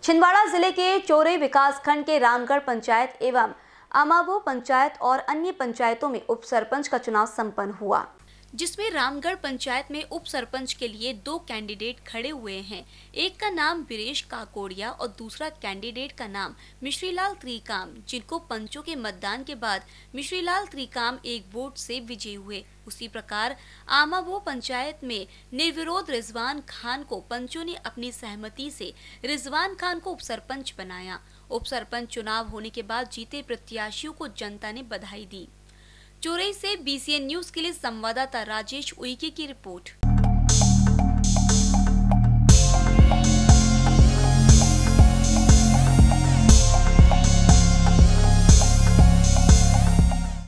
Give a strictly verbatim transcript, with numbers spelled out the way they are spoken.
छिंदवाड़ा जिले के चोरई विकासखंड के रामगढ़ पंचायत एवं अमाबो पंचायत और अन्य पंचायतों में उप सरपंच का चुनाव संपन्न हुआ, जिसमें रामगढ़ पंचायत में उप सरपंच के लिए दो कैंडिडेट खड़े हुए हैं। एक का नाम वीरेश काकोड़िया और दूसरा कैंडिडेट का नाम मिश्रीलाल त्रिकाम, जिनको पंचों के मतदान के बाद मिश्रीलाल त्रिकाम एक वोट से विजयी हुए। उसी प्रकार आमाबो पंचायत में निर्विरोध रिजवान खान को पंचों ने अपनी सहमति से रिजवान खान को उप सरपंच बनाया। उप सरपंच चुनाव होने के बाद जीते प्रत्याशियों को जनता ने बधाई दी। चोरई से बीसीएन न्यूज के लिए संवाददाता राजेश उइके की रिपोर्ट।